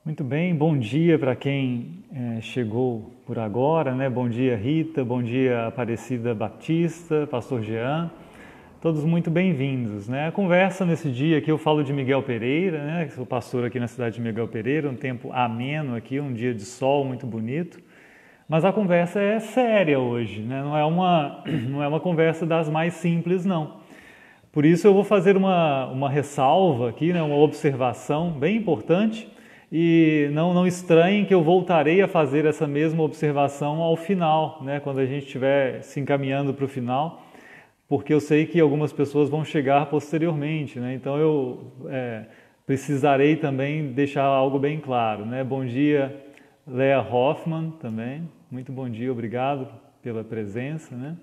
Muito bem, bom dia para quem chegou por agora, né? Bom dia, Rita, bom dia, Aparecida Batista, Pastor Jean, todos muito bem-vindos, né? A conversa nesse dia aqui eu falo de Miguel Pereira, né? Sou pastor aqui na cidade de Miguel Pereira, um tempo ameno aqui, um dia de sol muito bonito, mas a conversa é séria hoje, né? Não é uma conversa das mais simples, não. Por isso eu vou fazer uma ressalva aqui, né? Uma observação bem importante. E não estranhem que eu voltarei a fazer essa mesma observação ao final, né, quando a gente estiver se encaminhando para o final, porque eu sei que algumas pessoas vão chegar posteriormente, né, então eu precisarei também deixar algo bem claro, né. Bom dia, Lea Hoffman também, muito bom dia, obrigado pela presença, né.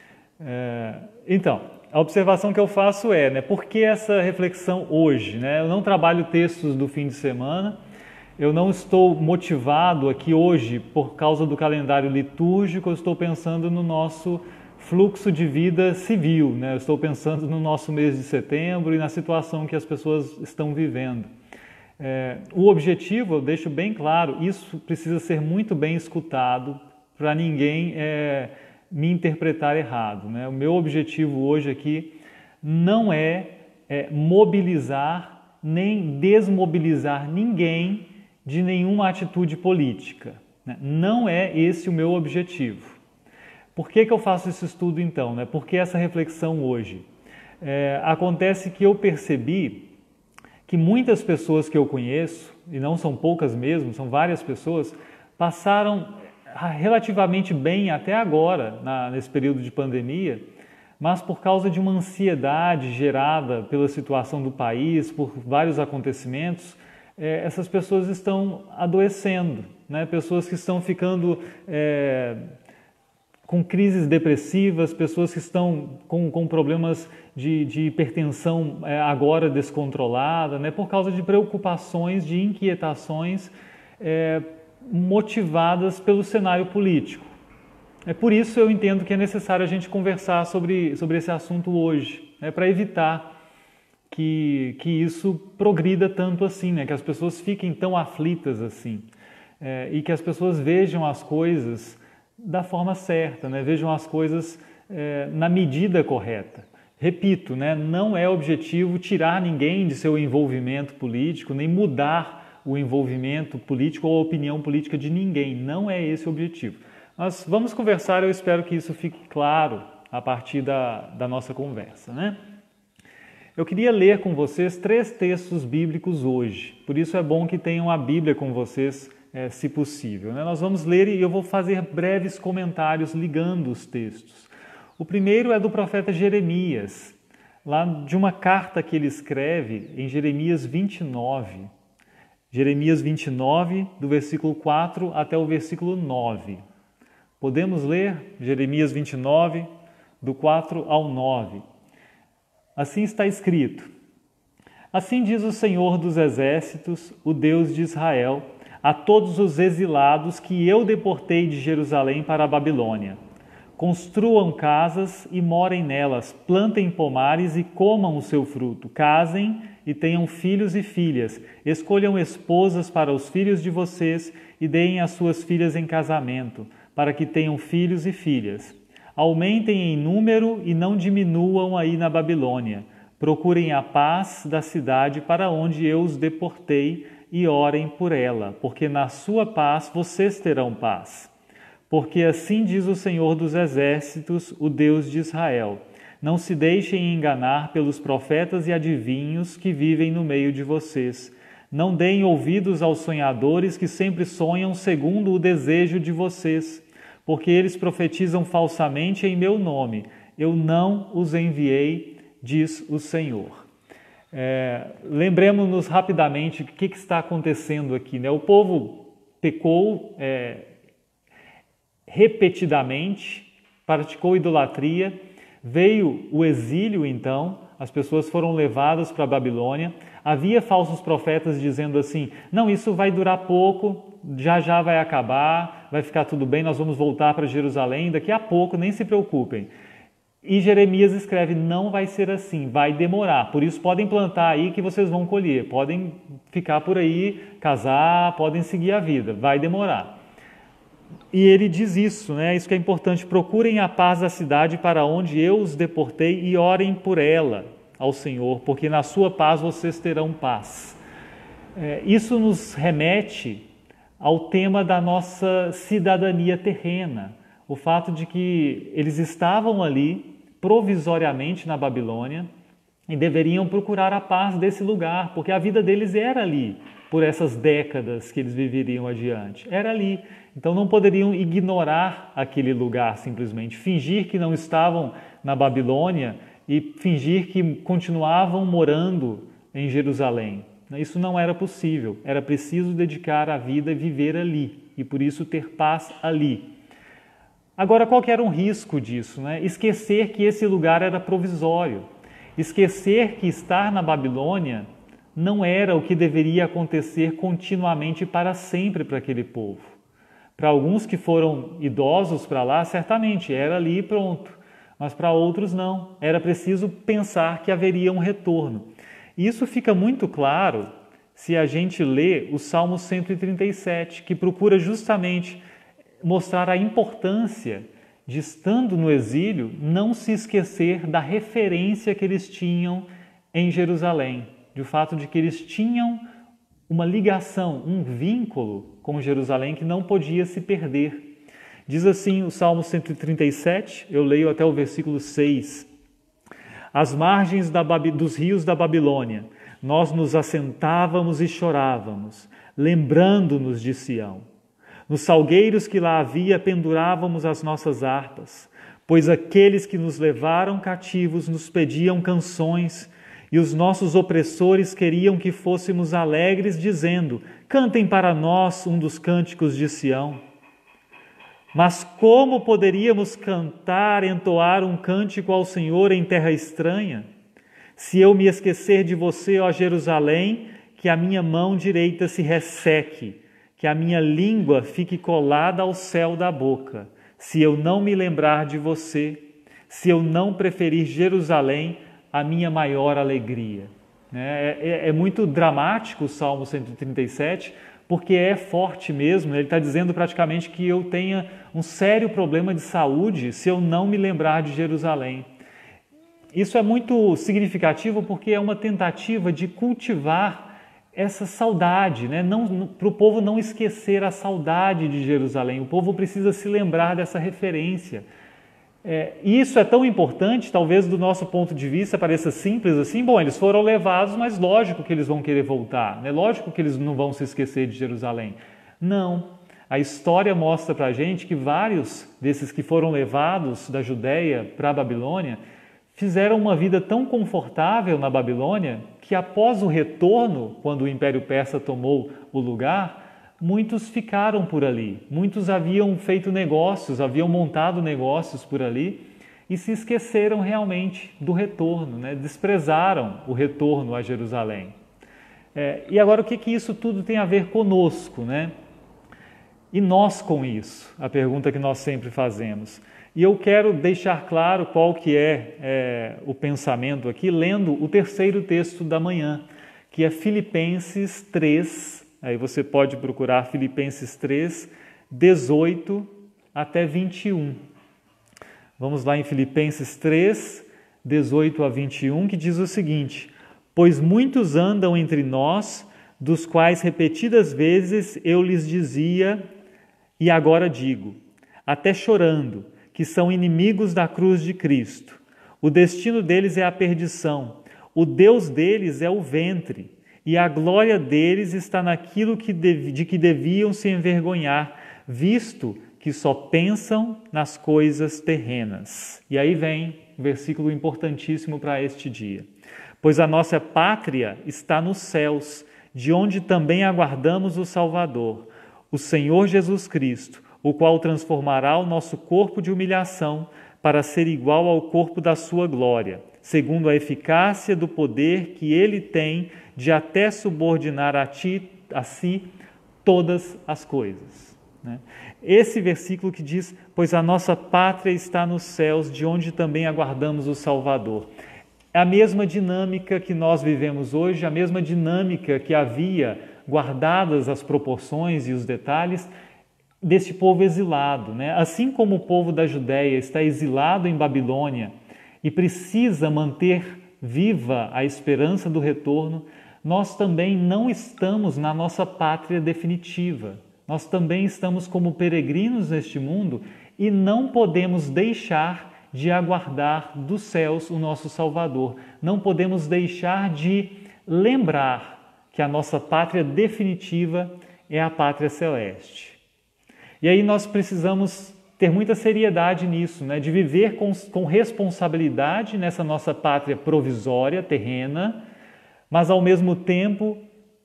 Então, a observação que eu faço é, né, por que essa reflexão hoje, né? Eu não trabalho textos do fim de semana. Eu não estou motivado aqui hoje por causa do calendário litúrgico, eu estou pensando no nosso fluxo de vida civil, né? Eu estou pensando no nosso mês de setembro e na situação que as pessoas estão vivendo. O objetivo, eu deixo bem claro, isso precisa ser muito bem escutado para ninguém me interpretar errado, né? O meu objetivo hoje aqui não é mobilizar nem desmobilizar ninguém de nenhuma atitude política, né? Não é esse o meu objetivo. Por que eu faço esse estudo então? Né? Por que essa reflexão hoje? Acontece que eu percebi que muitas pessoas que eu conheço, e não são poucas mesmo, são várias pessoas, passaram relativamente bem até agora, nesse período de pandemia, mas por causa de uma ansiedade gerada pela situação do país, por vários acontecimentos, essas pessoas estão adoecendo, né? Pessoas que estão ficando com crises depressivas, pessoas que estão com problemas de hipertensão agora descontrolada, né? Por causa de preocupações, de inquietações motivadas pelo cenário político. Por isso eu entendo que é necessário a gente conversar sobre esse assunto hoje, né? Para evitar que isso progrida tanto assim, né? Que as pessoas fiquem tão aflitas assim, e que as pessoas vejam as coisas da forma certa, né? Vejam as coisas na medida correta. Repito, né? Não é objetivo tirar ninguém de seu envolvimento político, nem mudar o envolvimento político ou a opinião política de ninguém, não é esse o objetivo. Mas vamos conversar, eu espero que isso fique claro a partir da nossa conversa, né? Eu queria ler com vocês 3 textos bíblicos hoje, por isso é bom que tenham a Bíblia com vocês, se possível, né? Nós vamos ler e eu vou fazer breves comentários ligando os textos. O primeiro é do profeta Jeremias, lá de uma carta que ele escreve em Jeremias 29. Jeremias 29, do versículo 4 até o versículo 9. Podemos ler Jeremias 29, do 4 ao 9. Assim está escrito: Assim diz o Senhor dos Exércitos, o Deus de Israel, a todos os exilados que eu deportei de Jerusalém para a Babilônia. Construam casas e morem nelas, plantem pomares e comam o seu fruto, casem e tenham filhos e filhas, escolham esposas para os filhos de vocês e deem as suas filhas em casamento, para que tenham filhos e filhas. Aumentem em número e não diminuam aí na Babilônia. Procurem a paz da cidade para onde eu os deportei e orem por ela, porque na sua paz vocês terão paz. Porque assim diz o Senhor dos Exércitos, o Deus de Israel: não se deixem enganar pelos profetas e adivinhos que vivem no meio de vocês. Não deem ouvidos aos sonhadores que sempre sonham segundo o desejo de vocês, porque eles profetizam falsamente em meu nome. Eu não os enviei, diz o Senhor. Lembremos-nos rapidamente o que está acontecendo aqui, né? O povo pecou repetidamente, praticou idolatria, veio o exílio então, as pessoas foram levadas para a Babilônia, havia falsos profetas dizendo assim: não, isso vai durar pouco, já vai acabar, vai ficar tudo bem, nós vamos voltar para Jerusalém daqui a pouco, nem se preocupem. E Jeremias escreve, não vai ser assim, vai demorar. Por isso podem plantar aí que vocês vão colher, podem ficar por aí, casar, podem seguir a vida, vai demorar. E ele diz isso, né? Isso que é importante, procurem a paz da cidade para onde eu os deportei e orem por ela ao Senhor, porque na sua paz vocês terão paz. Isso nos remete ao tema da nossa cidadania terrena, o fato de que eles estavam ali provisoriamente na Babilônia e deveriam procurar a paz desse lugar, porque a vida deles era ali, por essas décadas que eles viveriam adiante, era ali. Então não poderiam ignorar aquele lugar simplesmente, fingir que não estavam na Babilônia e fingir que continuavam morando em Jerusalém. Isso não era possível, era preciso dedicar a vida e viver ali, e por isso ter paz ali. Agora, qual que era um risco disso, né? Esquecer que esse lugar era provisório, esquecer que estar na Babilônia não era o que deveria acontecer continuamente para sempre para aquele povo. Para alguns que foram idosos para lá, certamente era ali e pronto, mas para outros não, era preciso pensar que haveria um retorno. E isso fica muito claro se a gente lê o Salmo 137, que procura justamente mostrar a importância de, estando no exílio, não se esquecer da referência que eles tinham em Jerusalém, do fato de que eles tinham uma ligação, um vínculo com Jerusalém que não podia se perder. Diz assim o Salmo 137, eu leio até o versículo 6. Às margens dos rios da Babilônia, nós nos assentávamos e chorávamos, lembrando-nos de Sião. Nos salgueiros que lá havia pendurávamos as nossas harpas, pois aqueles que nos levaram cativos nos pediam canções e os nossos opressores queriam que fôssemos alegres, dizendo, cantem para nós um dos cânticos de Sião. Mas como poderíamos cantar, entoar um cântico ao Senhor em terra estranha? Se eu me esquecer de você, ó Jerusalém, que a minha mão direita se resseque, que a minha língua fique colada ao céu da boca, se eu não me lembrar de você, se eu não preferir Jerusalém, a minha maior alegria. É muito dramático o Salmo 137, porque é forte mesmo, ele está dizendo praticamente que eu tenha um sério problema de saúde se eu não me lembrar de Jerusalém. Isso é muito significativo porque é uma tentativa de cultivar essa saudade, né? Para o povo não esquecer a saudade de Jerusalém. O povo precisa se lembrar dessa referência. E isso é tão importante, talvez do nosso ponto de vista pareça simples assim, bom, eles foram levados, mas lógico que eles vão querer voltar, né? Lógico que eles não vão se esquecer de Jerusalém. Não, a história mostra para a gente que vários desses que foram levados da Judéia para a Babilônia fizeram uma vida tão confortável na Babilônia que após o retorno, quando o Império Persa tomou o lugar, muitos ficaram por ali, muitos haviam feito negócios, haviam montado negócios por ali e se esqueceram realmente do retorno, né? Desprezaram o retorno a Jerusalém. E agora o que isso tudo tem a ver conosco, né? E nós com isso? A pergunta que nós sempre fazemos. E eu quero deixar claro qual que é o pensamento aqui, lendo o terceiro texto da manhã, que é Filipenses 3, aí você pode procurar Filipenses 3, 18 até 21. Vamos lá em Filipenses 3, 18 a 21, que diz o seguinte, pois muitos andam entre nós, dos quais repetidas vezes eu lhes dizia, e agora digo, até chorando, que são inimigos da cruz de Cristo. O destino deles é a perdição, o Deus deles é o ventre, e a glória deles está naquilo de que deviam se envergonhar, visto que só pensam nas coisas terrenas. E aí vem um versículo importantíssimo para este dia. Pois a nossa pátria está nos céus, de onde também aguardamos o Salvador, o Senhor Jesus Cristo, o qual transformará o nosso corpo de humilhação para ser igual ao corpo da sua glória, segundo a eficácia do poder que ele tem de até subordinar a si todas as coisas. né? Esse versículo que diz, pois a nossa pátria está nos céus, de onde também aguardamos o Salvador. É a mesma dinâmica que nós vivemos hoje, a mesma dinâmica que havia, guardadas as proporções e os detalhes, deste povo exilado, né? Assim como o povo da Judéia está exilado em Babilônia e precisa manter viva a esperança do retorno, nós também não estamos na nossa pátria definitiva. Nós também estamos como peregrinos neste mundo e não podemos deixar de aguardar dos céus o nosso Salvador. Não podemos deixar de lembrar que a nossa pátria definitiva é a pátria celeste. E aí nós precisamos ter muita seriedade nisso, né? De viver com responsabilidade nessa nossa pátria provisória, terrena, mas ao mesmo tempo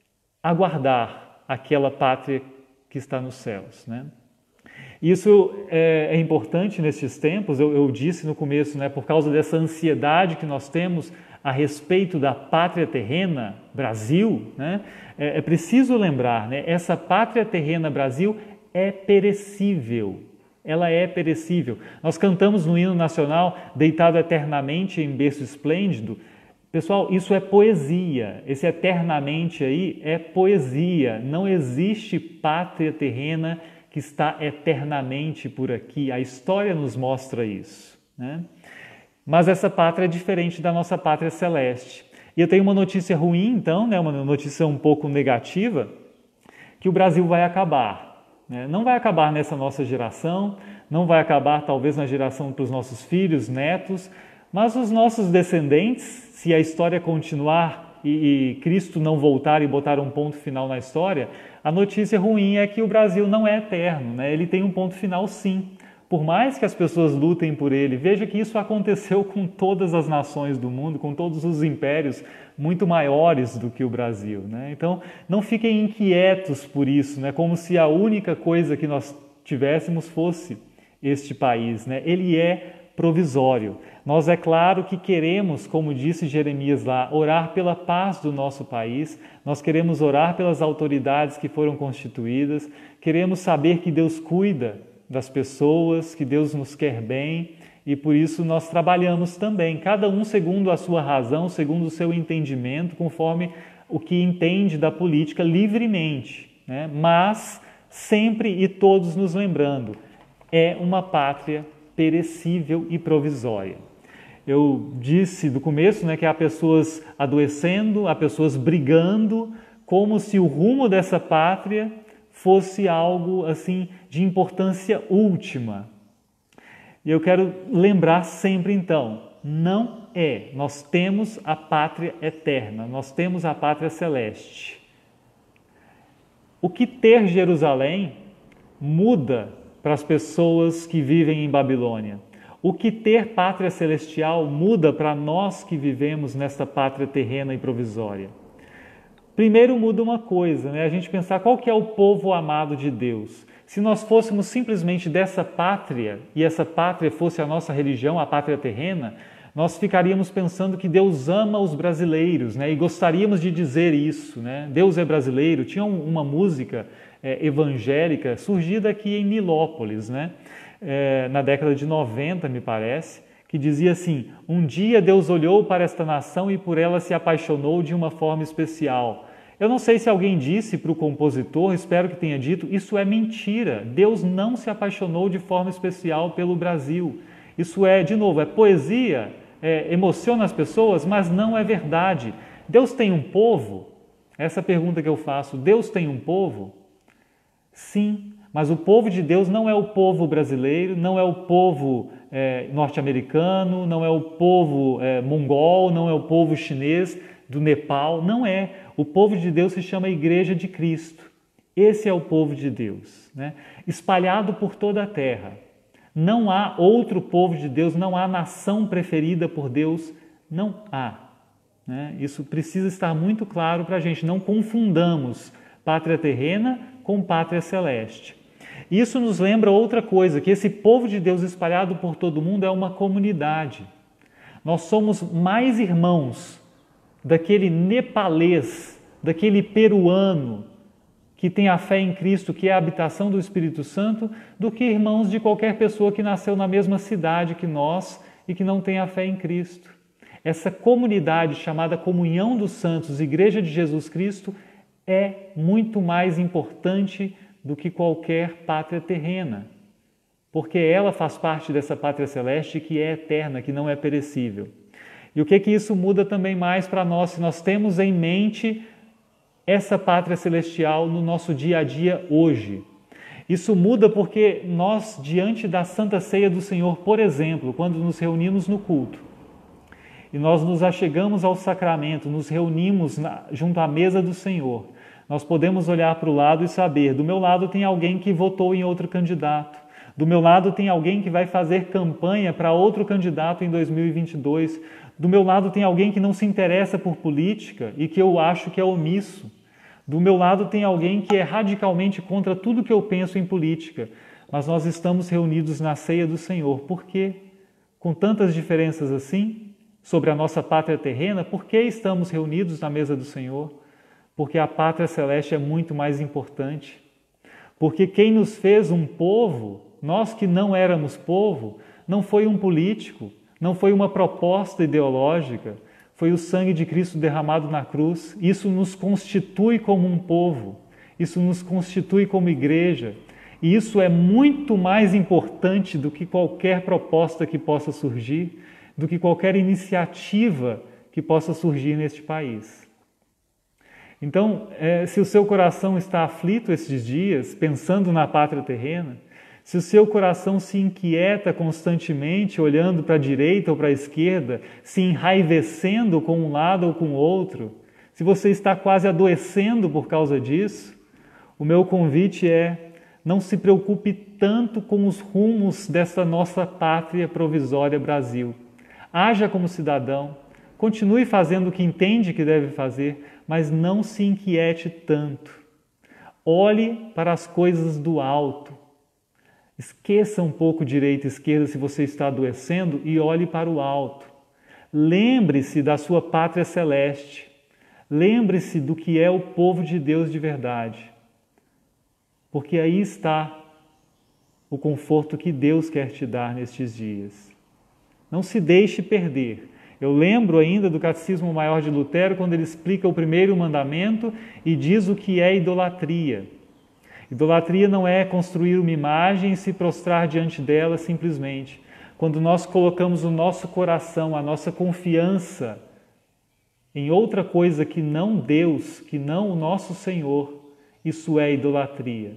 aguardar aquela pátria que está nos céus, né? Isso é importante nestes tempos, eu disse no começo, né, por causa dessa ansiedade que nós temos a respeito da pátria terrena, Brasil, né? É preciso lembrar, né, essa pátria terrena, Brasil, é perecível. Ela é perecível. Nós cantamos no hino nacional, deitado eternamente em berço esplêndido. Pessoal, isso é poesia. Esse eternamente aí é poesia. Não existe pátria terrena que está eternamente por aqui. A história nos mostra isso, né? Mas essa pátria é diferente da nossa pátria celeste. E eu tenho uma notícia ruim, então, né? Uma notícia um pouco negativa, que o Brasil vai acabar. Não vai acabar nessa nossa geração, não vai acabar talvez na geração para os nossos filhos, netos, mas os nossos descendentes, se a história continuar e Cristo não voltar e botar um ponto final na história, a notícia ruim é que o Brasil não é eterno, né? Ele tem um ponto final sim. Por mais que as pessoas lutem por ele, veja que isso aconteceu com todas as nações do mundo, com todos os impérios muito maiores do que o Brasil, né? Então, não fiquem inquietos por isso, né? Como se a única coisa que nós tivéssemos fosse este país, né? Ele é provisório. Nós, é claro que queremos, como disse Jeremias lá, orar pela paz do nosso país, nós queremos orar pelas autoridades que foram constituídas, queremos saber que Deus cuida das pessoas, que Deus nos quer bem e por isso nós trabalhamos também, cada um segundo a sua razão, segundo o seu entendimento, conforme o que entende da política livremente, né? Mas sempre e todos nos lembrando, é uma pátria perecível e provisória. Eu disse do começo, né, que há pessoas adoecendo, há pessoas brigando, como se o rumo dessa pátria fosse algo assim de importância última. E eu quero lembrar sempre então, não é. Nós temos a pátria eterna, nós temos a pátria celeste. O que ter Jerusalém muda para as pessoas que vivem em Babilônia. O que ter pátria celestial muda para nós que vivemos nesta pátria terrena e provisória. Primeiro muda uma coisa, né? A gente pensar qual que é o povo amado de Deus. Se nós fôssemos simplesmente dessa pátria, e essa pátria fosse a nossa religião, a pátria terrena, nós ficaríamos pensando que Deus ama os brasileiros, né? E gostaríamos de dizer isso, né? Deus é brasileiro. Tinha uma música evangélica surgida aqui em Nilópolis, né? Na década de 90, me parece, que dizia assim: um dia Deus olhou para esta nação e por ela se apaixonou de uma forma especial. Eu não sei se alguém disse para o compositor, espero que tenha dito, isso é mentira. Deus não se apaixonou de forma especial pelo Brasil. Isso é, de novo, é poesia, emociona as pessoas, mas não é verdade. Deus tem um povo? Essa é a pergunta que eu faço. Deus tem um povo? Sim, mas o povo de Deus não é o povo brasileiro, não é o povo norte-americano, não é o povo mongol, não é o povo chinês do Nepal, não é. O povo de Deus se chama Igreja de Cristo. Esse é o povo de Deus, né? Espalhado por toda a terra. Não há outro povo de Deus, não há nação preferida por Deus, não há, né? Isso precisa estar muito claro para a gente. Não confundamos pátria terrena com pátria celeste. Isso nos lembra outra coisa, que esse povo de Deus espalhado por todo mundo é uma comunidade. Nós somos mais irmãos daquele nepalês, daquele peruano, que têm a fé em Cristo, que é a habitação do Espírito Santo, do que irmãos de qualquer pessoa que nasceu na mesma cidade que nós e que não tem a fé em Cristo. Essa comunidade chamada Comunhão dos Santos, Igreja de Jesus Cristo, é muito mais importante do que qualquer pátria terrena, porque ela faz parte dessa pátria celeste que é eterna, que não é perecível. E o que isso muda também mais para nós, se nós temos em mente essa pátria celestial no nosso dia a dia hoje? Isso muda porque nós, diante da Santa Ceia do Senhor, por exemplo, quando nos reunimos no culto, e nós nos achegamos ao sacramento, nos reunimos junto à mesa do Senhor, nós podemos olhar para o lado e saber, do meu lado tem alguém que votou em outro candidato, do meu lado tem alguém que vai fazer campanha para outro candidato em 2022, do meu lado tem alguém que não se interessa por política e que eu acho que é omisso, do meu lado tem alguém que é radicalmente contra tudo que eu penso em política, mas nós estamos reunidos na ceia do Senhor. Por quê? Com tantas diferenças assim sobre a nossa pátria terrena, por que estamos reunidos na mesa do Senhor? Porque a pátria celeste é muito mais importante. Porque quem nos fez um povo, nós que não éramos povo, não foi um político, não foi uma proposta ideológica, foi o sangue de Cristo derramado na cruz. Isso nos constitui como um povo, isso nos constitui como igreja. E isso é muito mais importante do que qualquer proposta que possa surgir, do que qualquer iniciativa que possa surgir neste país. Então, se o seu coração está aflito esses dias, pensando na pátria terrena, se o seu coração se inquieta constantemente, olhando para a direita ou para a esquerda, se enraivecendo com um lado ou com o outro, se você está quase adoecendo por causa disso, o meu convite é: não se preocupe tanto com os rumos dessa nossa pátria provisória Brasil. Haja como cidadão, continue fazendo o que entende que deve fazer, mas não se inquiete tanto. Olhe para as coisas do alto. Esqueça um pouco direita e esquerda se você está adoecendo e olhe para o alto. Lembre-se da sua pátria celeste. Lembre-se do que é o povo de Deus de verdade. Porque aí está o conforto que Deus quer te dar nestes dias. Não se deixe perder. Eu lembro ainda do Catecismo Maior de Lutero, quando ele explica o primeiro mandamento e diz o que é idolatria. Idolatria não é construir uma imagem e se prostrar diante dela simplesmente. Quando nós colocamos o nosso coração, a nossa confiança em outra coisa que não Deus, que não o nosso Senhor, isso é idolatria.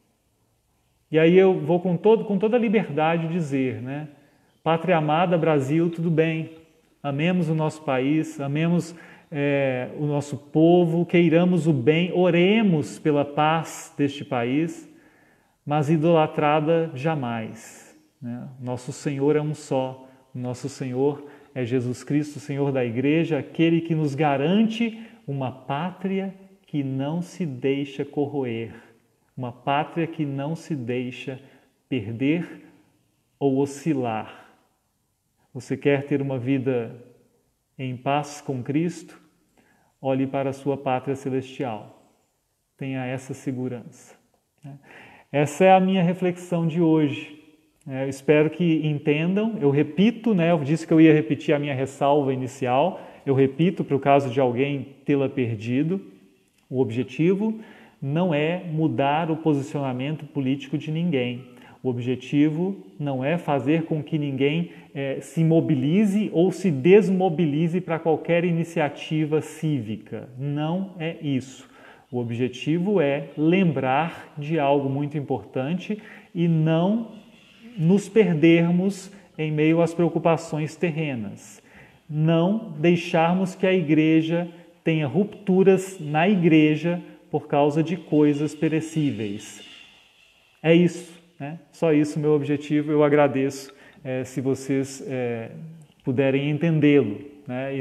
E aí eu vou com toda a liberdade dizer, né? Pátria amada, Brasil, tudo bem. Amemos o nosso país, amemos o nosso povo, queiramos o bem, oremos pela paz deste país, mas idolatrada jamais. Né? Nosso Senhor é um só, nosso Senhor é Jesus Cristo, Senhor da Igreja, aquele que nos garante uma pátria que não se deixa corroer, uma pátria que não se deixa perder ou oscilar. Você quer ter uma vida em paz com Cristo? Olhe para a sua pátria celestial. Tenha essa segurança. Essa é a minha reflexão de hoje. Eu espero que entendam. Eu repito, eu disse que eu ia repetir a minha ressalva inicial. Eu repito para o caso de alguém tê-la perdido. O objetivo não é mudar o posicionamento político de ninguém. O objetivo não é fazer com que ninguém se mobilize ou se desmobilize para qualquer iniciativa cívica. Não é isso. O objetivo é lembrar de algo muito importante e não nos perdermos em meio às preocupações terrenas. Não deixarmos que a igreja tenha rupturas na igreja por causa de coisas perecíveis. É isso. Só isso meu objetivo. Eu agradeço se vocês puderem entendê-lo, e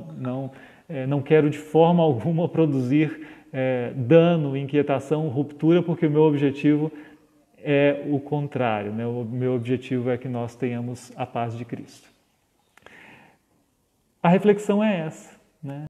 não quero de forma alguma produzir dano, inquietação, ruptura, porque o meu objetivo é o contrário, o meu objetivo é que nós tenhamos a paz de Cristo. A reflexão é essa,